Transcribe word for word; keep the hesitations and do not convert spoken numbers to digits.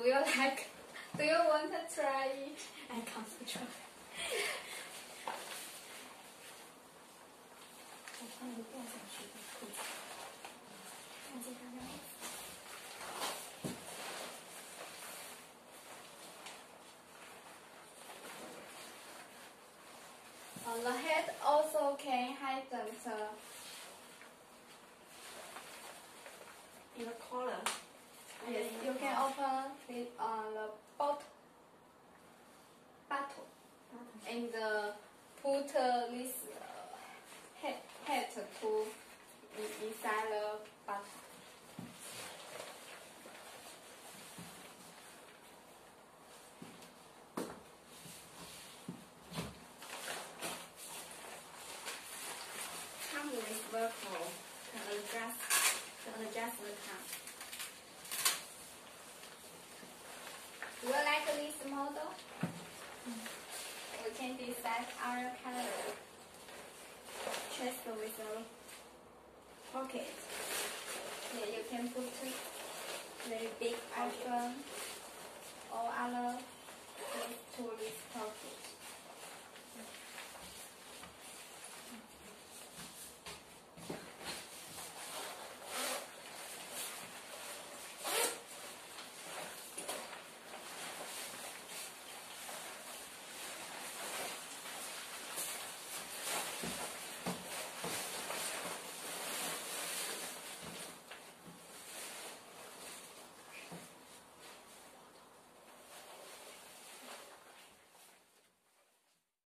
you like? Do you want to try it? I can't try. 我穿一个掉下去的裤子，看这个样子。On the head also can hide the in the collar. Yes, you can open it on the bottom, bottom, and uh, put uh, this uh, head, head to in, inside the bottom. Come with Velcro to adjust, to adjust the top. Do you like this model? Mm. We can decide our color. Chest with a pocket. Yeah, you can put very big option.